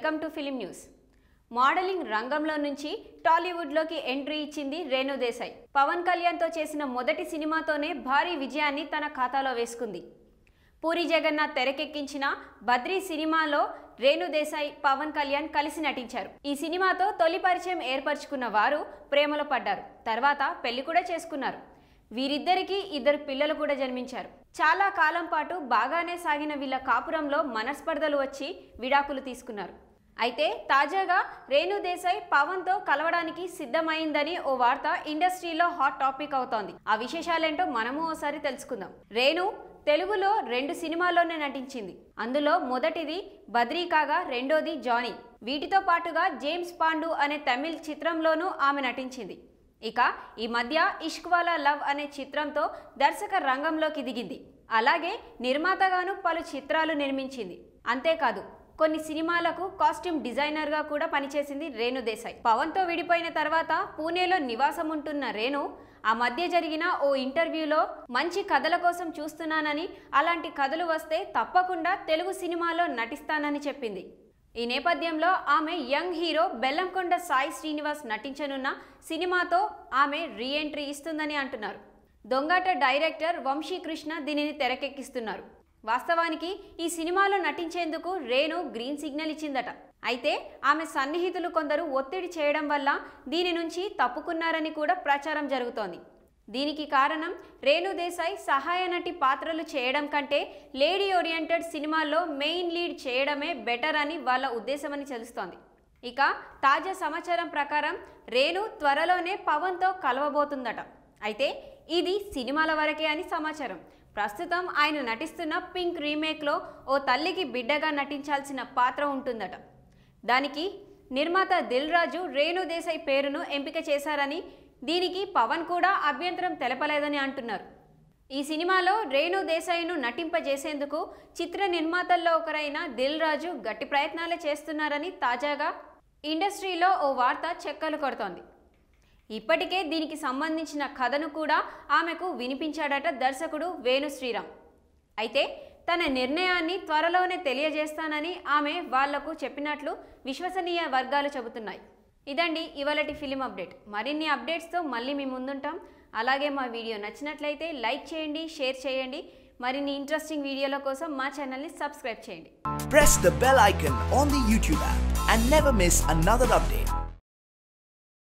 Welcome to film news. Modelling రంగంలో నుంచి టాలీవుడ్లోకి entry ఇచ్చింది రేణు దేశాయ్. పవన్ కళ్యాణ్తో చేసిన మొదటి సినిమాతోనే భారీ విజయాన్ని తన ఖాతాలో వేసుకుంది. పూరి జగన్నాథ్ తెరకెక్కించిన బద్రీ సినిమాలో రేణు దేశాయ్, పవన్ కళ్యాణ్ కలిసి నటించారు. ఈ సినిమాతో తొలి పరిచయం ఏర్పరచుకున్న వారు ప్రేమలో పడ్డారు. తర్వాత పెళ్లి కూడా చేసుకున్నారు. వీరిద్దరికీ 2 పిల్లలు కూడా జన్మించారు. చాలా కాలం పాటు బాగానే సాగిన వీళ్ళ కాపురంలో మనస్పర్ధలు వచ్చి విడాకులు తీసుకున్నారు. అయితే తాజాగా రేణు దేశాయ్ పవన్తో కలవడానికి సిద్ధమైందని ఓ వార్త ఇండస్ట్రీలో హాట్ టాపిక్ అవుతోంది. ఆ విశేషాలేంటో మనము ఓసారి తెలుసుకుందాం. రేణు తెలుగులో 2 సినిమాల్లోనే నటించింది. అందులో మొదటిది బద్రీ కాగా రెండోది జానీ. వీటితో పాటుగా జేమ్స్ పాండు అనే తమిళ్ చిత్రంలోనూ ఆమె నటించింది. ఇక ఈ మధ్య ఇష్క్ వాలా లవ్ అనే చిత్రంతో దర్శక రంగంలోకి దిగింది. అలాగే నిర్మాతగాను పలు చిత్రాలు నిర్మించింది. అంతేకాదు కొన్ని సినిమాలకు కాస్ట్యూమ్ డిజైనర్గా కూడా పనిచేసింది రేణు దేశాయ్. పవన్తో విడిపోయిన తర్వాత పూణేలో నివాసం ఉంటున్న రేణు ఆ మధ్య జరిగిన ఓ ఇంటర్వ్యూలో మంచి కథల కోసం చూస్తున్నానని, అలాంటి కథలు వస్తే తప్పకుండా తెలుగు సినిమాలో నటిస్తానని చెప్పింది. ఈ నేపథ్యంలో ఆమె యంగ్ హీరో బెల్లంకొండ సాయి శ్రీనివాస్ నటించనున్న సినిమాతో ఆమె రీఎంట్రీ ఇస్తుందని అంటున్నారు. దొంగాట డైరెక్టర్ వంశీకృష్ణ దీనిని తెరకెక్కిస్తున్నారు. వాస్తవానికి ఈ సినిమాలో నటించేందుకు రేణు గ్రీన్ సిగ్నల్ ఇచ్చిందట. అయితే ఆమె సన్నిహితులు కొందరు ఒత్తిడి చేయడం వల్ల దీని నుంచి తప్పుకున్నారని కూడా ప్రచారం జరుగుతోంది. దీనికి కారణం రేణు దేశాయ్ సహాయ నటి పాత్రలు చేయడం కంటే లేడీ ఓరియంటెడ్ సినిమాల్లో మెయిన్ లీడ్ చేయడమే బెటర్ అని వాళ్ళ ఉద్దేశమని తెలుస్తోంది. ఇక తాజా సమాచారం ప్రకారం రేణు త్వరలోనే పవన్తో కలవబోతుందట. అయితే ఇది సినిమాల వరకే అని సమాచారం. ప్రస్తుతం ఆయన నటిస్తున్న పింక్ రీమేక్లో ఓ తల్లికి బిడ్డగా నటించాల్సిన పాత్ర ఉంటుందట. దానికి నిర్మాత దిల్ రాజు రేణు దేశాయ్ పేరును ఎంపిక చేశారని, దీనికి పవన్ కూడా అభ్యంతరం తెలపలేదని అంటున్నారు. ఈ సినిమాలో రేణు దేశాయ్ను నటింపజేసేందుకు చిత్ర నిర్మాతల్లో ఒకరైన దిల్ రాజు గట్టి ప్రయత్నాలే చేస్తున్నారని తాజాగా ఇండస్ట్రీలో ఓ వార్త చెక్కలు కొడుతోంది. ఇప్పటికే దీనికి సంబంధించిన కథను కూడా ఆమెకు వినిపించాడట దర్శకుడు వేణు శ్రీరామ్. అయితే తన నిర్ణయాన్ని త్వరలోనే తెలియజేస్తానని ఆమె వాళ్లకు చెప్పినట్లు విశ్వసనీయ వర్గాలు చెబుతున్నాయి. ఇదండి ఇవాళటి ఫిలిం అప్డేట్. మరిన్ని అప్డేట్స్తో మళ్ళీ మీ ముందుంటాం. అలాగే మా వీడియో నచ్చినట్లయితే లైక్ చేయండి, షేర్ చేయండి. మరిన్ని ఇంట్రెస్టింగ్ వీడియోల కోసం మా ఛానల్ని సబ్స్క్రైబ్ చేయండి. Press the bell icon on the YouTube app and never miss another update.